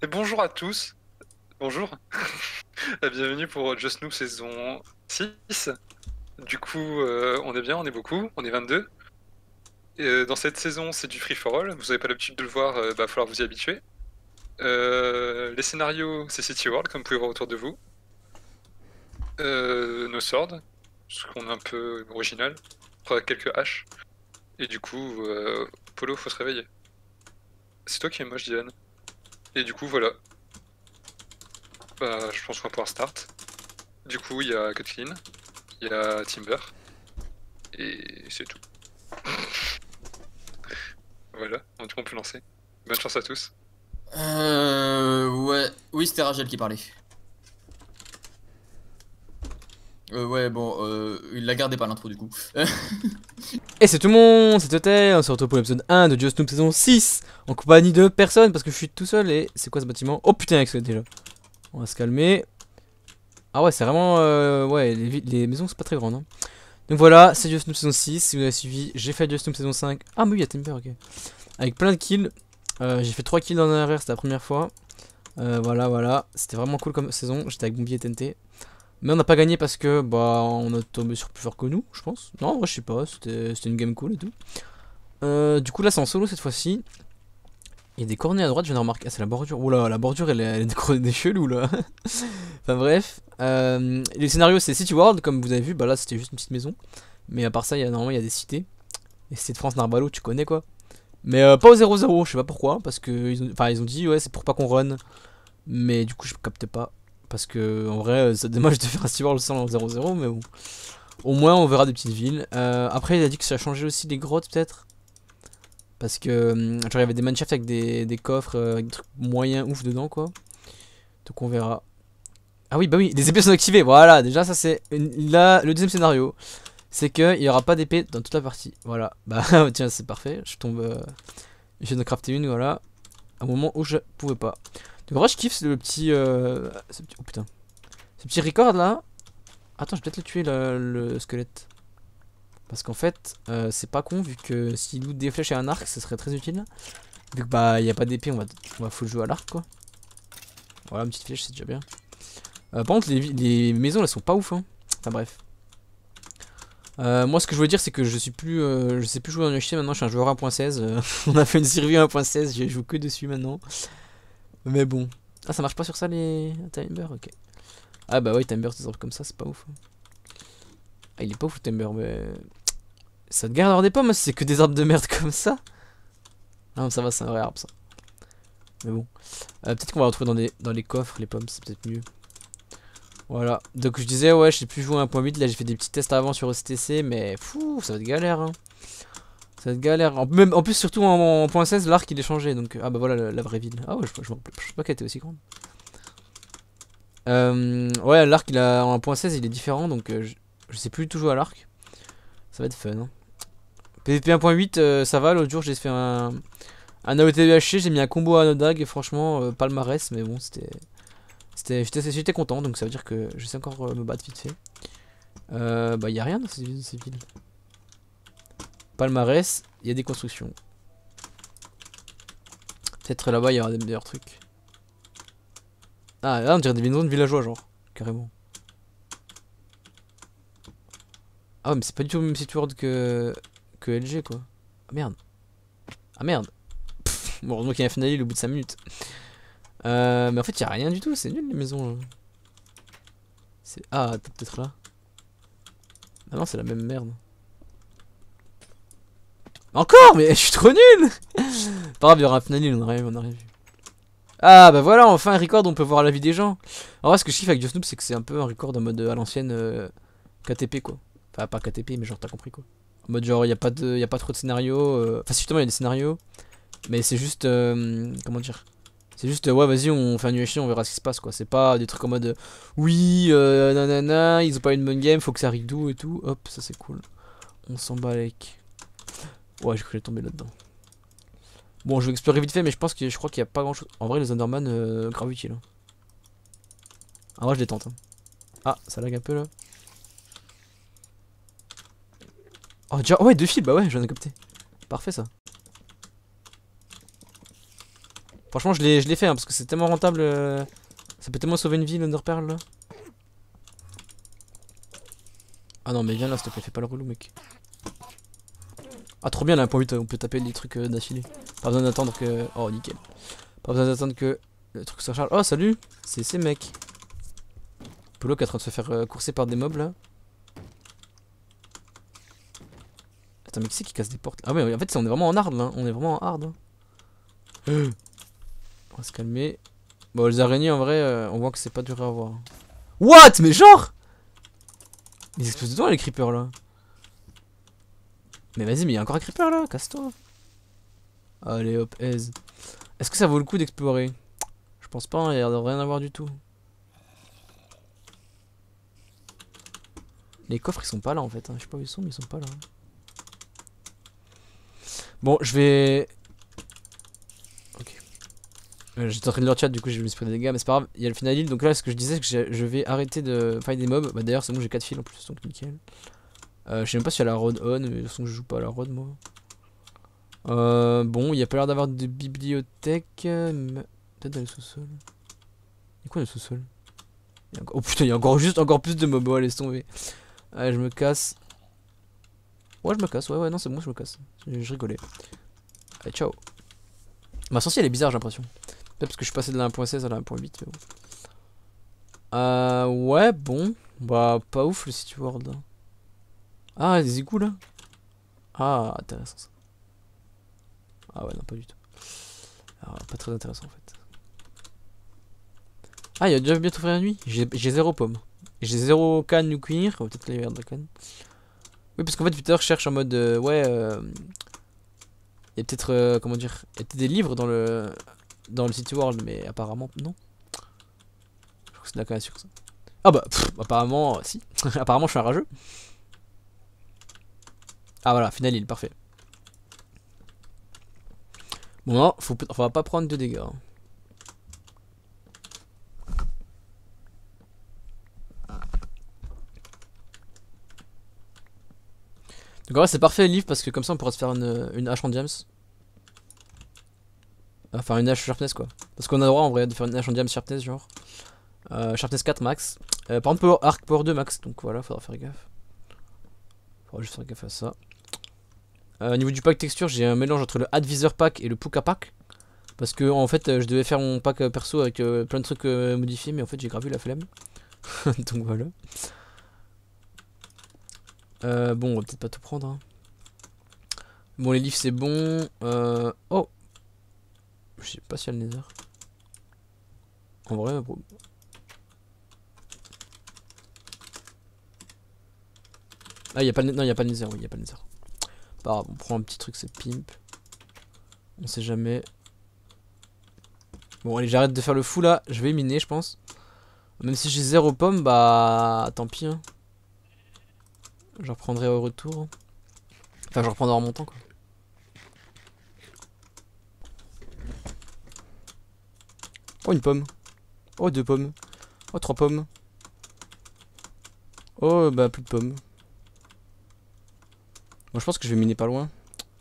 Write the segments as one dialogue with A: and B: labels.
A: Et bonjour à tous, bonjour, bienvenue pour Just Noob saison 6. Du coup, on est bien, on est beaucoup, on est 22. Dans cette saison, c'est du free for all, vous avez pas l'habitude de le voir, va falloir vous y habituer. Les scénarios, c'est City World, comme vous pouvez voir autour de vous. Nos swords, ce qu'on est un peu original, quelques haches. Et du coup, Polo, faut se réveiller. C'est toi qui es moche, Dylan. Et du coup, voilà. Bah, je pense qu'on va pouvoir start. Du coup, il y a Cutlin, il y a Timber, et c'est tout. Voilà, on peut lancer. Bonne chance à tous.
B: Ouais. Oui, c'était Rachel qui parlait. Ouais, bon, il la gardait pas l'intro du coup.
C: Et c'est tout le monde, c'est Totel, on se retrouve pour l'épisode 1 de Just Noob saison 6 en compagnie de personne parce que je suis tout seul et c'est quoi ce bâtiment? Oh putain avec ça déjà. On va se calmer. Ah ouais c'est vraiment ouais les maisons c'est pas très grand hein. Donc voilà c'est Just Noob saison 6, si vous avez suivi j'ai fait Just Noob saison 5. Ah mais oui il y a Timber ok. Avec plein de kills, j'ai fait 3 kills dans l'arrière c'était la première fois. Voilà, c'était vraiment cool comme saison, j'étais avec Bombi et TNT. Mais on n'a pas gagné parce que bah on a tombé sur plus fort que nous je pense. Non en vrai je sais pas, c'était une game cool et tout. Du coup là c'est en solo cette fois-ci. Il y a des cornets à droite, je viens de remarquer. Ah c'est la bordure. Oula la bordure elle est des chelous là. Enfin bref. Le scénario c'est City World comme vous avez vu. Bah là c'était juste une petite maison. Mais à part ça normalement il y a des cités. Les cités de France Narbalo tu connais quoi. Mais pas au 0-0 je sais pas pourquoi. Parce que ils ont dit ouais c'est pour pas qu'on run. Mais du coup je capte pas. Parce que en vrai c'est dommage de faire un City World sans le 0-0 mais bon. Au moins on verra des petites villes. Après il a dit que ça a changé aussi les grottes peut-être. Parce que genre il y avait des manshafts avec des coffres avec des trucs moyens ouf dedans quoi. Donc on verra. Ah oui bah oui les épées sont activées. Voilà déjà ça c'est là le deuxième scénario. C'est que il y aura pas d'épée dans toute la partie. Voilà. Bah tiens c'est parfait. Je tombe. Je viens de crafter une voilà. À un moment où je pouvais pas. Donc en vrai je kiffe le petit, oh putain. Ce petit record là. Attends je vais peut-être le tuer le squelette. Parce qu'en fait c'est pas con vu que s'il loot des flèches et un arc ça serait très utile. Vu que bah y a pas d'épée on va full jouer à l'arc quoi. Voilà une petite flèche c'est déjà bien. Par contre les maisons elles sont pas ouf hein. Enfin bref. Moi ce que je voulais dire c'est que je sais plus jouer en UHC maintenant, je suis un joueur 1.16. On a fait une survie 1.16, je joue que dessus maintenant. Mais bon. Ah ça marche pas sur ça les Timber ok. Ah bah ouais Timber des arbres comme ça c'est pas ouf. Ah il est pas ouf le Timber mais. Ça te garde avoir des pommes si c'est que des arbres de merde comme ça. Ah non ça va c'est un vrai arbre ça. Mais bon. Peut-être qu'on va retrouver dans les coffres les pommes c'est peut-être mieux. Voilà, donc je disais ouais je sais plus jouer à 1.8, là j'ai fait des petits tests avant sur ECTC mais fou ça va être galère hein. Ça va être galère, en plus surtout en 1.16 l'arc il est changé donc ah bah voilà la vraie ville. Ah ouais je sais pas qu'elle était aussi grande. Ouais l'arc il a en 1.16 il est différent donc je sais plus tout jouer à l'arc. Ça va être fun hein. PVP 1.8 ça va, l'autre jour j'ai fait un AOTBHC, j'ai mis un combo à Nodag et franchement palmarès mais bon j'étais content donc ça veut dire que je sais encore me battre vite fait. Bah y a rien dans ces villes. Palmarès, il y a des constructions. Peut-être là-bas il y aura des meilleurs trucs. Ah là on dirait des maisons de villageois genre, carrément. Ah ouais mais c'est pas du tout le même site word que LG quoi. Ah merde. Ah merde. Bon heureusement qu'il y a un final au bout de 5 minutes. Mais en fait il y a rien du tout, c'est nul les maisons là. Ah peut-être là. Ah non c'est la même merde. Encore mais je suis trop nul. Pas grave il y aura un final on arrive. Ah bah voilà enfin un record on peut voir la vie des gens. En vrai ce que je kiffe avec Just Noob c'est que c'est un peu un record en mode à l'ancienne KTP quoi. Enfin pas KTP mais genre t'as compris quoi. En mode genre y a pas trop de scénarios. Enfin si, justement il y a des scénarios. Mais c'est juste comment dire. C'est juste ouais vas-y on fait un UHC on verra ce qui se passe quoi. C'est pas des trucs en mode oui nanana ils ont pas une bonne game faut que ça arrive d'où et tout. Hop ça c'est cool. On s'en bat avec. Ouais j'ai cru que j'allais tomber là-dedans. Bon, je vais explorer vite fait, mais je crois qu'il n'y a pas grand chose. En vrai, les Underman, grave utile. Hein. En vrai, je les tente. Hein. Ah, ça lag un peu là. Oh, déjà, oh, ouais, deux fils, bah ouais, j'en ai capté. Parfait ça. Franchement, je l'ai fait hein, parce que c'est tellement rentable. Ça peut tellement sauver une vie, l'Underpearl là. Ah non, mais viens là, s'il te plaît, fais pas le relou, mec. Ah, trop bien, là, 1.8, on peut taper les trucs d'affilée. Pas besoin d'attendre que. Oh, nickel. Pas besoin d'attendre que le truc se recharge. Oh, salut! C'est ces mecs. Polo qui est en train de se faire courser par des mobs là. Attends, mais qui c'est qui casse des portes? Ah, ouais, en fait, on est vraiment en hard là. On est vraiment en hard. Hein. On va se calmer. Bon, les araignées en vrai, on voit que c'est pas dur à voir. What? Mais genre! Ils explosent dedans les creepers là. Mais vas-y, mais il y a encore un creeper là, casse-toi. Allez hop, aise. Est-ce que ça vaut le coup d'explorer? Je pense pas, hein, il y a l'air de rien avoir du tout. Les coffres ils sont pas là en fait, hein. Je sais pas où ils sont, mais ils sont pas là. Bon, je vais. Ok. J'étais en train de leur chat, du coup je vais me spray des dégâts, mais c'est pas grave, il y a le final heal. Donc là, ce que je disais, c'est que je vais arrêter de fight des mobs. Bah d'ailleurs, c'est bon, j'ai 4 fils en plus, donc nickel. Je sais même pas si elle a la rod on, mais de toute façon, je joue pas à la rod moi. Bon, il y a pas l'air d'avoir de bibliothèque. Peut-être dans le sous-sol. Il y a quoi dans le sous-sol? Oh putain, il y a encore plus de mobs, laisse tomber. Allez, je me casse. Ouais, je me casse, ouais, non, c'est bon, je me casse. Je rigolais. Allez, ciao. Ma sorcière, elle est bizarre, j'ai l'impression. Peut-être parce que je suis passé de la 1.16 à la 1.8, mais bon. Ouais, bon. Bah, pas ouf le city world là. Ah, des égouts là. Ah, intéressant ça. Ah ouais, non, pas du tout. Alors, pas très intéressant en fait. Ah, il va déjà bientôt faire la nuit. J'ai 0 pomme. J'ai 0 canne nucléaire. On va peut-être aller vers de la canne. Oui, parce qu'en fait, Peter cherche en mode. Ouais. Il y a peut-être. Comment dire. Il y a peut-être des livres dans le. Dans le City World, mais apparemment, non. Je crois que c'est de la canne sur ça. Ah bah, apparemment, si. Apparemment, je suis un rageux. Ah voilà, final heal, parfait. Bon, non, on va pas prendre de dégâts. Hein. Donc en vrai c'est parfait le livre parce que comme ça on pourra se faire une hache en diams. Enfin une hache sharpness quoi. Parce qu'on a le droit en vrai de faire une hache en diams sharpness genre. Sharpness 4 max. Par exemple arc power 2 max. Donc voilà, faudra faire gaffe. Faudra juste faire gaffe à ça. Au niveau du pack texture, j'ai un mélange entre le Advisor pack et le Puka pack. Parce que en fait je devais faire mon pack perso avec plein de trucs modifiés, mais en fait j'ai grave eu la flemme. Donc voilà. Bon, on va peut-être pas tout prendre. Hein. Bon, les livres c'est bon. Oh! Je sais pas si y a le nether. En vrai, bro. Ah, y a pas le, non, y a pas le nether, oui, y a pas le nether. Bah, on prend un petit truc, c'est pimp. On sait jamais. Bon, allez, j'arrête de faire le fou là. Je vais miner, je pense. Même si j'ai 0 pomme, bah tant pis. Hein. Je reprendrai au retour. Enfin, je reprendrai en montant quoi. Oh, une pomme. Oh, 2 pommes. Oh, 3 pommes. Oh, bah plus de pommes. Bon, je pense que je vais miner pas loin.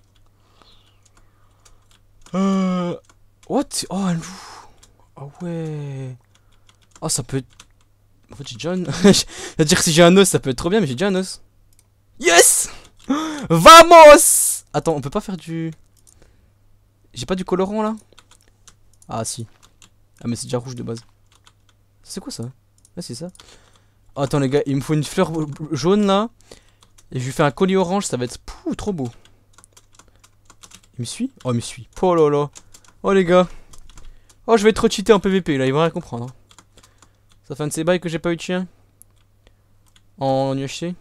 C: What? Oh, un loup. Oh ouais. Oh, ça peut être... En fait, j'ai déjà un... Je veux dire que si j'ai un os, ça peut être trop bien, mais j'ai déjà un os. Yes! Vamos! Attends, on peut pas faire du... J'ai pas du colorant, là? Ah, si. Ah, mais c'est déjà rouge de base. C'est quoi, ça? Ah, c'est ça. Oh, attends, les gars, il me faut une fleur jaune, là. Et je lui fais un collier orange, ça va être... Pouh, trop beau. Il me suit? Oh, il me suit. Oh là là. Oh, les gars. Oh, je vais trop cheater en PVP, là, ils vont rien comprendre. Hein. Ça fait un de ces bails que j'ai pas eu de chien. En UHC.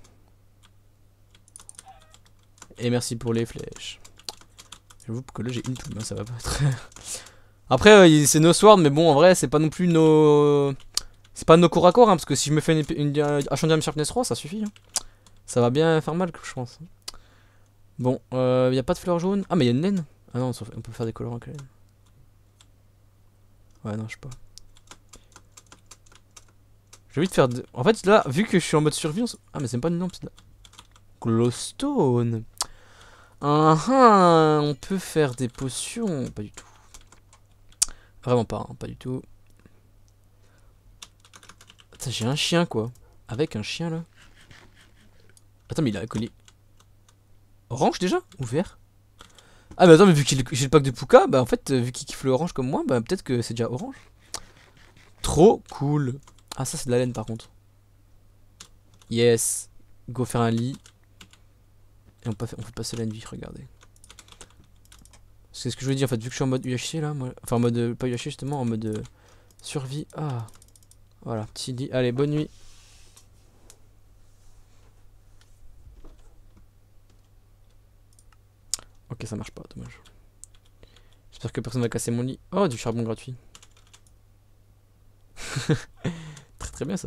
C: Et merci pour les flèches. J'avoue que là j'ai une plume, ça va pas être. Après c'est nos swords, mais bon en vrai c'est pas non plus nos. C'est pas nos corps à corps, hein, parce que si je me fais une Ascendium Sharpness 3, ça suffit. Hein. Ça va bien faire mal, je pense. Bon, y a pas de fleurs jaunes. Ah, mais y a une laine. Ah non, on peut faire des colorants avec la laine. Ouais, non, je sais pas. J'ai envie de faire. En fait, là, vu que je suis en mode survie, ah, mais c'est pas une lampe, c'est de la. Glowstone. On peut faire des potions. Pas du tout. Vraiment pas, hein, pas du tout. Attends, j'ai un chien quoi. Avec un chien là. Attends, mais il a un collier. Orange déjà? Ou vert? Ah, mais attends, mais vu qu'il j'ai le pack de Puka, bah en fait, vu qu'il kiffe le orange comme moi, bah peut-être que c'est déjà orange. Trop cool. Ah, ça c'est de la laine par contre. Yes. Go faire un lit. Et on fait passer la nuit, regardez. C'est ce que je voulais dire en fait, vu que je suis en mode UHC là, moi, enfin en mode, pas UHC justement, en mode survie. Ah, voilà, petit lit. Allez, bonne nuit. Ok, ça marche pas, dommage. J'espère que personne va casser mon lit. Oh, du charbon gratuit. Très très bien ça.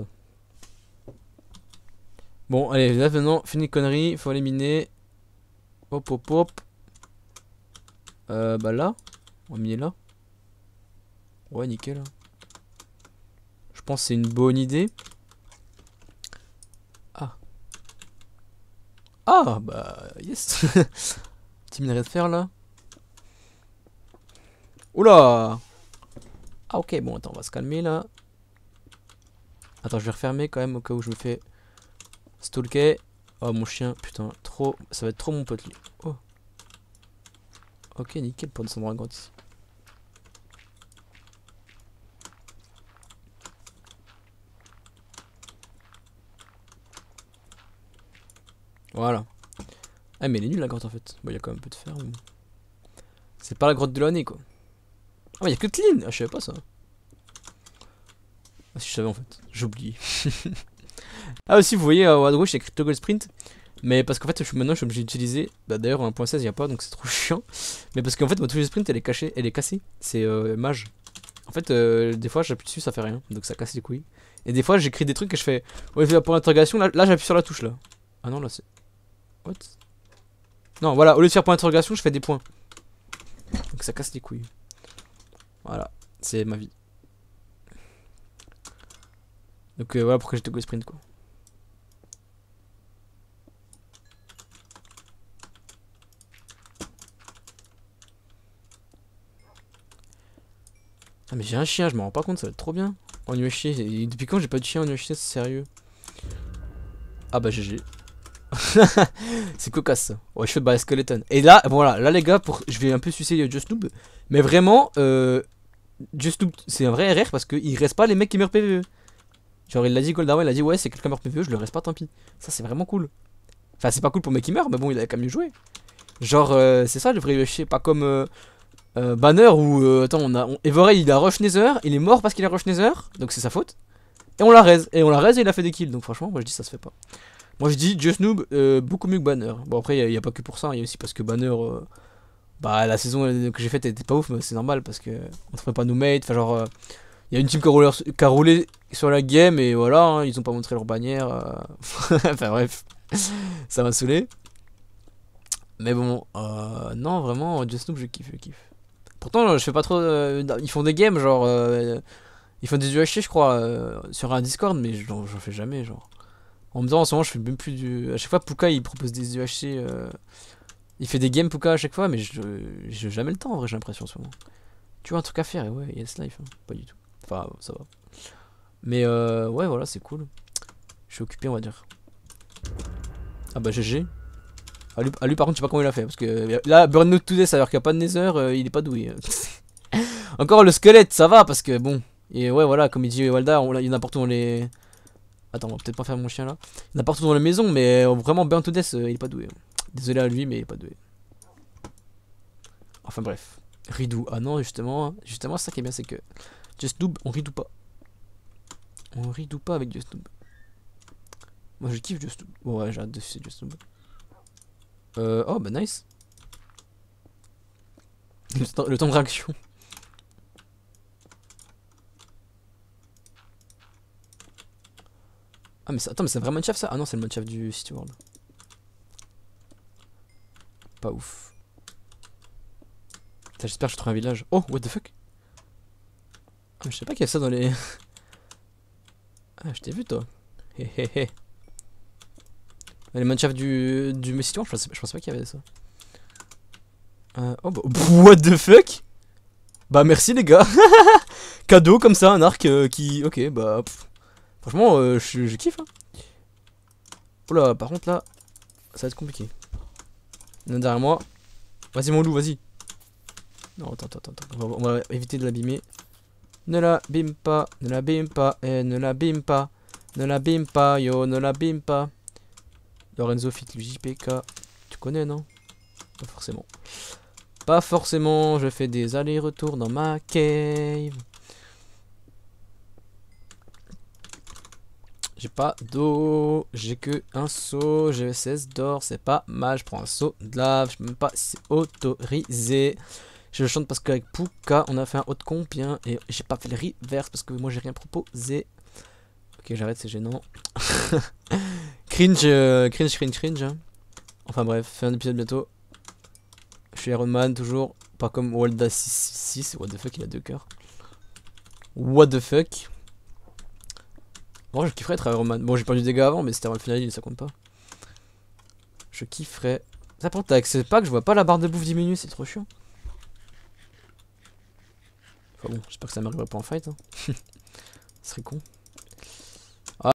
C: Bon, allez, là maintenant, fini les conneries, faut aller miner. Hop hop hop. Bah là, on va miner là. Ouais, nickel. Je pense que c'est une bonne idée. Ah. Ah, bah, yes. Petit minerai de fer là. Oula. Ah, ok, bon, attends, on va se calmer là. Attends, je vais refermer quand même au cas où je me fais stalker. Oh, mon chien, putain, trop. Ça va être trop mon pote lui. Oh. Ok, nickel pour descendre en grotte ici. Voilà. Ah, mais elle est nulle la grotte en fait. Bon, il y a quand même un peu de fer. Mais bon. C'est pas la grotte de l'année quoi. Ah, mais il y a que clean. Ah, je savais pas ça. Ah, si je savais en fait. J'ai oublié. Ah, aussi, vous voyez, à gauche, c'est Crypto Gold Sprint. Mais parce qu'en fait, maintenant, je suis obligé d'utiliser. Bah, d'ailleurs, 1.16, il n'y a pas donc c'est trop chiant. Mais parce qu'en fait, ma touche de sprint, elle est cachée, elle est cassée. C'est mage. En fait, des fois, j'appuie dessus, ça fait rien. Donc ça casse les couilles. Et des fois, j'écris des trucs et je fais. Ouais, pour l'interrogation, là j'appuie sur la touche là. Ah non, là c'est. What? Non, voilà, au lieu de faire point d'interrogation, je fais des points. Donc ça casse les couilles. Voilà, c'est ma vie. Donc voilà pourquoi j'étais go sprint quoi. Ah mais j'ai un chien, je m'en rends pas compte, ça va être trop bien. En UHC, depuis quand j'ai pas de chien en UHC, c'est sérieux. Ah bah GG. C'est cocasse ça. Ouais, je fais bah skeleton. Et là, voilà, là les gars, je vais un peu sucer Just Noob. Mais vraiment, Just Noob, c'est un vrai RR parce qu'il reste pas les mecs qui meurent PvE. Genre il l'a dit Gold avant, il a dit ouais c'est quelqu'un meurt PvE, je le reste pas tant pis. Ça c'est vraiment cool. Enfin c'est pas cool pour le mec qui meurt, mais bon il a quand même mieux joué. Genre c'est ça le vrai UHC, pas comme Banner où attends Everay il a rush Nether, il est mort parce qu'il a rush Nether, donc c'est sa faute. Et on la raise, et il a fait des kills, donc franchement moi je dis ça se fait pas. Moi je dis Just Noob beaucoup mieux que Banner. Bon après il y a pas que pour ça, il y a aussi parce que Banner bah la saison que j'ai faite elle était pas ouf, mais c'est normal parce que on ferait pas nos mates, enfin genre il y a une team qui a roulé sur la game et voilà, hein, ils ont pas montré leur bannière. Enfin bref, ça m'a saoulé. Mais bon, non vraiment Just Noob je kiffe, je kiffe. Pourtant je fais pas trop, ils font des games genre, ils font des UHC je crois sur un Discord, mais j'en fais jamais genre. En même temps en ce moment je fais même plus du... À chaque fois Puka il propose des UHC, il fait des games Puka à chaque fois, mais j'ai jamais le temps en vrai j'ai l'impression en ce moment. Tu vois un truc à faire et ouais, yes life, hein. Pas du tout. Enfin ça va. Mais ouais voilà c'est cool. Je suis occupé on va dire. Ah bah GG. Ah lui par contre je sais pas comment il a fait parce que là Burnout Today ça veut dire qu'il n'y a pas de Nether, il est pas doué. Encore le squelette ça va parce que bon. Et ouais voilà comme il dit Walda, il y en a partout dans les... Attends on va peut-être pas faire mon chien là. Il y en a partout dans les maisons mais vraiment Burn to Death il est pas doué. Désolé à lui mais il est pas doué. Enfin bref. Ridou. Ah non justement ça qui est bien c'est que Just Noob on ridou pas. On ridou pas avec Just Noob. Moi je kiffe Just Noob. Bon ouais j'ai hâte de sucer Just Noob. Oh bah nice. Le temps de réaction. Ah mais attends mais c'est vraiment chef ça? Ah non c'est le mode chef du City World. Pas ouf. J'espère que je trouve un village. Oh what the fuck. Ah, je sais pas qu'il y a ça dans les... Ah je t'ai vu toi. Hehehe. Les Minecraft du Messi, je pensais pas qu'il y avait ça. Oh bah, what the fuck? Bah merci les gars. Cadeau comme ça, un arc qui... Ok, bah... Franchement, je kiffe. Hein. Oula, par contre là, ça va être compliqué. Il y en a derrière moi. Vas-y mon loup, vas-y. Non, attends. On va éviter de l'abîmer. Ne l'abîme pas, ne l'abîme pas, et ne l'abîme pas. Ne l'abîme pas, yo, ne l'abîme pas. Lorenzo fit le JPK. Tu connais, non? Pas forcément. Pas forcément, je fais des allers-retours dans ma cave. J'ai pas d'eau, j'ai que un seau, j'ai 16 d'or, c'est pas mal, je prends un seau de lave, je sais même pas si c'est autorisé. Je le chante parce qu'avec Pouka, on a fait un haut de combien et j'ai pas fait le reverse parce que moi j'ai rien proposé. Ok, j'arrête, c'est gênant. Cringe. Hein. Enfin bref, fais un épisode bientôt. Je suis Iron Man toujours, pas comme Walda 666, what the fuck, il a 2 cœurs. What the fuck. Moi je kifferais être Iron Man. Bon j'ai perdu des dégâts avant mais c'était avant le final ça compte pas. Je kifferais. Ça par contre avec ce pack je vois pas la barre de bouffe diminuer, c'est trop chiant. Enfin bon, j'espère que ça m'arriverait pas en fight. Hein. Ce serait con.